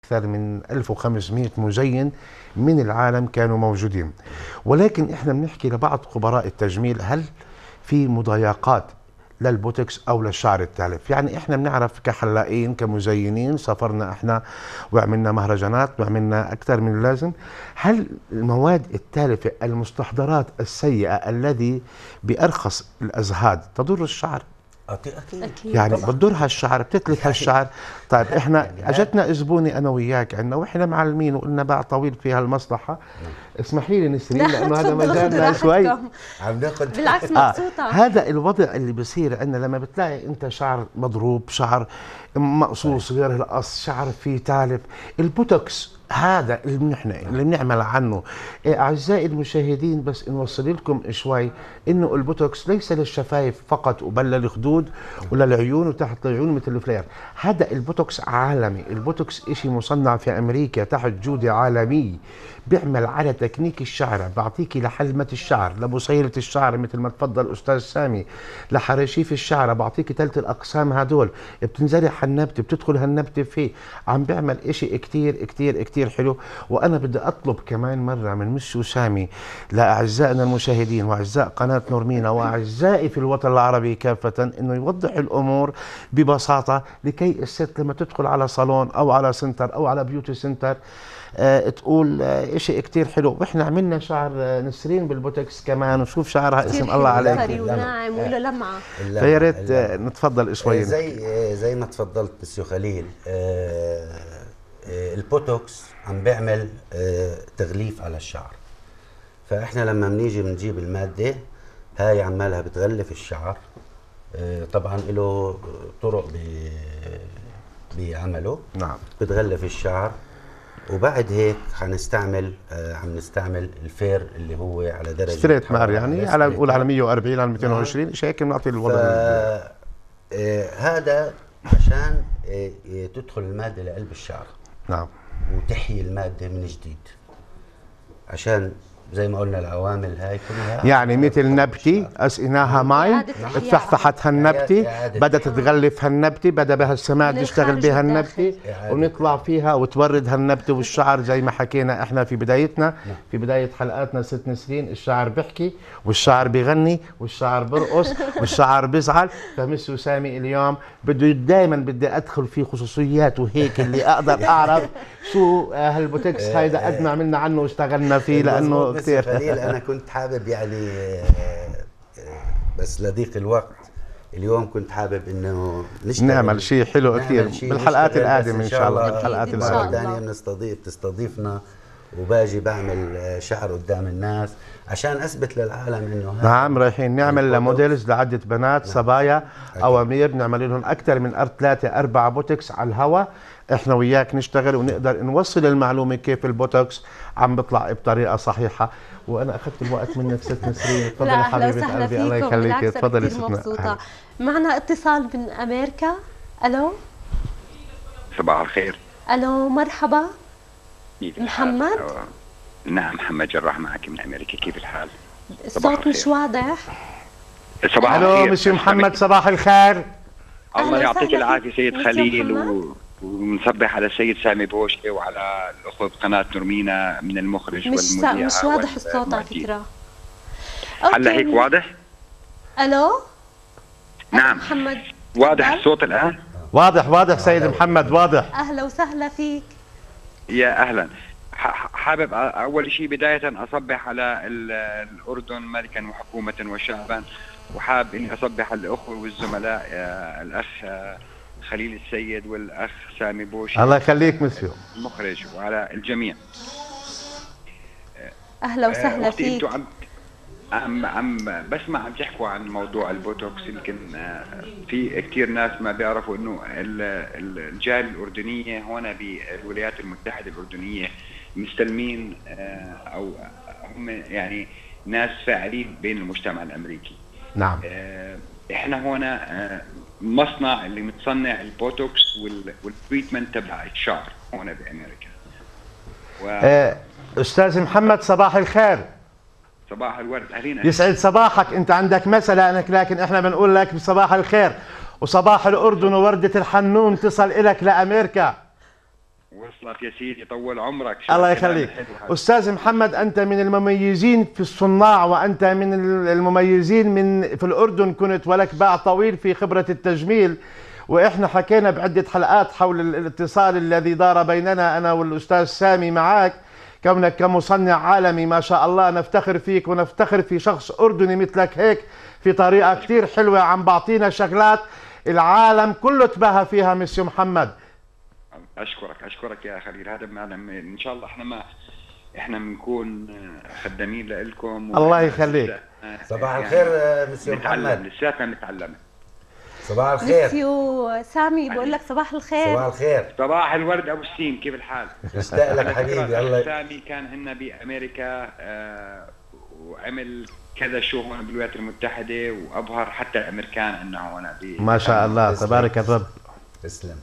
أكثر من 1500 مزين من العالم كانوا موجودين. ولكن إحنا بنحكي لبعض خبراء التجميل، هل في مضايقات للبوتوكس أو للشعر التالف؟ يعني إحنا بنعرف كحلاقين كمزينين سافرنا إحنا وعملنا مهرجانات وعملنا أكثر من اللازم. هل المواد التالفة المستحضرات السيئة الذي بأرخص الأزهاد تضر الشعر؟ أكيد. يعني بتضرها الشعر، بتتلف هالشعر. طيب احنا اجتنا زبوني انا وياك عندنا واحنا معلمين وقلنا باع طويل في هالمصلحه. اسمحي لي نسرين لانه هذا مجالنا شوي. عم ناخذ بالعكس مبسوطه. هذا الوضع اللي بصير عندنا لما بتلاقي انت شعر مضروب، شعر مقصوص غير القص، شعر فيه تالف. البوتوكس هذا اللي بنعمل عنه. اعزائي المشاهدين، بس نوصل لكم شوي انه البوتوكس ليس للشفايف فقط وبل للخدود وللعيون وتحت العيون مثل الفلير. هذا البوتوكس عالمي. البوتوكس اشي مصنع في امريكا تحت جودة عالمي، بيعمل على تكنيك الشعر، بعطيكي لحلمة الشعر، لبصيلة الشعر مثل ما تفضل استاذ سامي، لحراشيف الشعر بعطيكي ثلاث الاقسام هدول، بتنزرع هالنبته بتدخل هالنبته فيه. عم بيعمل اشي كتير كتير كتير حلو. وانا بدي اطلب كمان مره من مسيو سامي لاعزائنا المشاهدين واعزاء قناه نور مينا واعزائي في الوطن العربي كافه انه يوضح الامور ببساطه، لكي الست لما تدخل على صالون او على سنتر او على بيوتي سنتر تقول اشي كتير حلو. واحنا عملنا شعر نسرين بالبوتوكس كمان، وشوف شعرها اسم الله عليك طري وناعم وله لمعه. فيا ريت نتفضل شوي. زي ما تفضلت مسيو خليل، البوتوكس عم بيعمل تغليف على الشعر. فاحنا لما بنيجي بنجيب الماده هاي عمالها بتغلف الشعر. طبعا له طرق بعمله. نعم. بتغلف الشعر، وبعد هيك حنستعمل عم نستعمل الفير اللي هو على درجه ستريت مار، يعني على نقول على 140 على 220 شيء هيك بنعطي الوضع. هذا عشان تدخل الماده لقلب الشعر. نعم. وتحيي الماده من جديد، عشان زي ما قلنا العوامل هاي كلها يعني مثل نبتي اسقيناها مي، تفحفحت هالنبتة، بدأت تغلف هالنبتة، بدأ بها السماد يشتغل بها النبتة، ونطلع فيها وتورد هالنبتة. والشعر زي ما حكينا احنا في بدايتنا في بداية حلقاتنا ست نسرين، الشعر بيحكي والشعر بيغني والشعر برقص والشعر بيزعل. فمسيو سامي اليوم بده دائما بدي ادخل في خصوصيات وهيك اللي اقدر اعرف شو هالبوتوكس هيدا قد ما عملنا عنه واشتغلنا فيه لانه كثير خليل. انا كنت حابب يعني بس لضيق الوقت اليوم كنت حابب انه نعمل شيء حلو كثير بالحلقات القادمه ان شاء الله. بالحلقات القادمه بتستضيفنا وباجي بعمل شعر قدام الناس عشان اثبت للعالم انه نعم. رايحين نعمل موديلز لعده بنات صبايا اوامير، نعمل لهم اكثر من 3 4 بوتوكس على الهواء. احنا وياك نشتغل ونقدر نوصل المعلومه كيف البوتوكس عم بيطلع بطريقه صحيحه. وانا اخذت الوقت منك ست نسرين. تفضلي حبيبه قلبي، الله يخليك. تفضلي ستنا. معنا اتصال من امريكا. الو صباح الخير. الو مرحبا محمد. نعم محمد جراح معك من امريكا، كيف الحال؟ الصوت مش واضح. صباح الخير. الو مسيو محمد، صباح الخير. الله يعطيك العافيه سيد خليل، ونصبح على السيد سامي بوشي وعلى الاخوه بقناه نور مينا من المخرج والمذيع. مش واضح الصوت على فكره. هلا هيك واضح؟ الو نعم محمد واضح الصوت الان؟ واضح سيد محمد، واضح. اهلا وسهلا فيك. يا اهلا. حابب اول شيء بدايه اصبح على الاردن ملكا وحكومه وشعبا، وحاب اني اصبح على الاخوه والزملاء الاخ خليل السيد والاخ سامي بوشي. الله يخليك مسيو المخرج، وعلى الجميع. اهلا وسهلا فيك. انتوا عم بسمع عم تحكوا عن موضوع البوتوكس. يمكن في كثير ناس ما بيعرفوا انه الجاليه الاردنيه هون بالولايات المتحده الاردنيه مستلمين او هم يعني ناس فاعلين بين المجتمع الامريكي. نعم. احنا هنا مصنع اللي متصنع البوتوكس والتريتمنت تبع الشعر هون بامريكا. استاذ محمد صباح الخير. صباح الورد، اهلين. يسعد صباحك. انت عندك مثلا لكن احنا بنقول لك بصباح الخير وصباح الاردن ووردة الحنون تصل الك لامريكا. وصلت يا سيدي، طول عمرك. الله يخليك. أستاذ محمد، أنت من المميزين في الصناع، وأنت من المميزين في الأردن، كنت ولك باع طويل في خبرة التجميل، وإحنا حكينا بعدة حلقات حول الاتصال الذي دار بيننا أنا والأستاذ سامي معك، كونك كمصنع عالمي ما شاء الله. نفتخر فيك ونفتخر في شخص أردني مثلك هيك، في طريقة كتير حلوة عم بعطينا شغلات العالم كله تباهى فيها. مسيو محمد، اشكرك يا خليل. هذا ان شاء الله احنا بنكون خدامين لكم. الله يخليك. صباح الخير مسيو محمد. لساتنا بنتعلم. صباح الخير مسيو سامي، بقول لك صباح الخير. صباح الخير. صباح الورد ابو السين، كيف الحال؟ اشتاق لك حبيبي. الله سامي كان عندنا بامريكا وعمل كذا شو هون بالولايات المتحده، وابهر حتى الامريكان انه هون ما شاء الله. تبارك الرب. تسلم.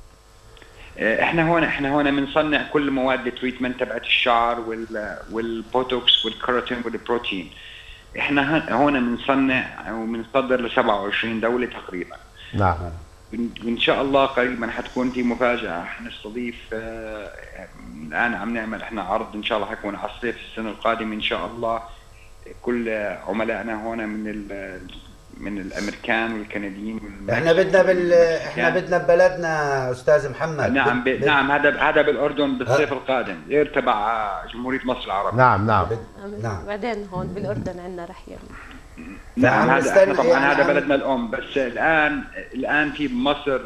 احنا هون بنصنع كل مواد التريتمنت تبعت الشعر والبوتوكس والكيراتين والبروتين. احنا هون بنصنع وبنصدر ل 27 دوله تقريبا. نعم. وان شاء الله قريبا حتكون في مفاجاه. حنستضيف الان عم نعمل احنا عرض ان شاء الله حيكون على الصيف السنه القادمه ان شاء الله. كل عملائنا هون من الامريكان والكنديين احنا بدنا ببلدنا استاذ محمد. نعم هذا بالاردن بالصيف القادم، غير تبع جمهوريه مصر العربيه. نعم. بعدين هون بالاردن عندنا رح يعمل. نعم هذا طبعا هذا بلدنا الام. بس الان في بمصر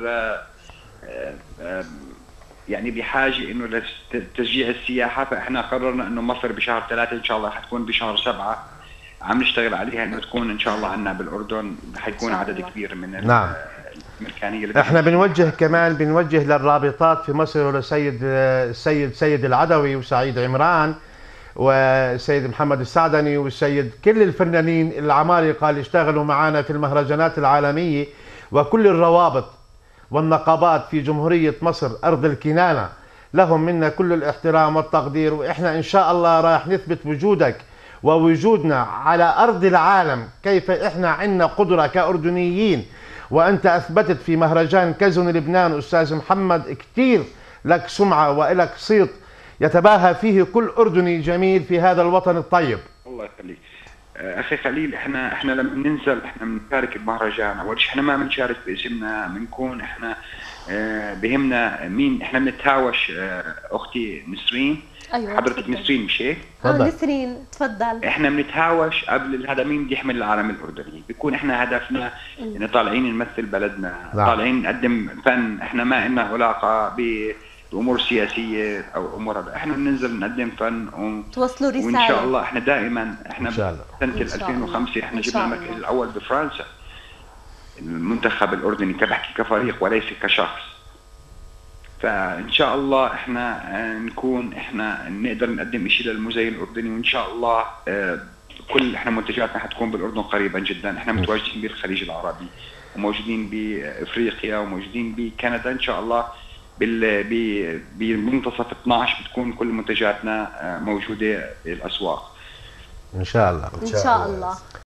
يعني بحاجه انه لتشجيع السياحه، فاحنا قررنا انه مصر بشهر 3 ان شاء الله حتكون بشهر 7 عم نشتغل عليها انه تكون ان شاء الله عندنا بالاردن. حيكون عدد كبير من الامريكانيه. احنا بنوجه للرابطات في مصر ولسيد سيد العدوي وسعيد عمران والسيد محمد السعدني والسيد كل الفنانين العمالقه اللي اشتغلوا معنا في المهرجانات العالميه، وكل الروابط والنقابات في جمهوريه مصر ارض الكنانه، لهم منا كل الاحترام والتقدير. واحنا ان شاء الله راح نثبت وجودك ووجودنا على أرض العالم، كيف إحنا عندنا قدرة كأردنيين. وأنت أثبتت في مهرجان كازون لبنان أستاذ محمد كتير لك سمعة وإلك صيت يتباهى فيه كل أردني جميل في هذا الوطن الطيب. الله يخليك أخي خليل. إحنا لما ننزل إحنا بنشارك المهرجان، أول شيء إحنا ما بنشارك باسمنا، بنكون إحنا بهمنا مين. إحنا بنتهاوش أختي نسرين. أيوة حضرتك نسرين مش هيك؟ نسرين تفضل. احنا بنتهاوش قبل هذا مين بده يحمل العالم الاردني. بيكون احنا هدفنا انه طالعين نمثل بلدنا. طالعين نقدم فن. احنا ما لنا علاقه بامور سياسيه او امور، احنا بننزل نقدم فن توصلوا رساله. وان شاء الله احنا دائما سنه 2005 احنا جبنا المركز الاول بفرنسا. المنتخب الاردني كبحكي كفريق وليس كشخص. فان شاء الله احنا نكون احنا نقدر نقدم شيء للمزين الاردني، وان شاء الله كل احنا منتجاتنا حتكون بالاردن قريبا جدا. احنا متواجدين بالخليج العربي وموجودين بافريقيا وموجودين بكندا ان شاء الله. بمنتصف 12 بتكون كل منتجاتنا موجوده بالاسواق ان شاء الله. ان شاء الله.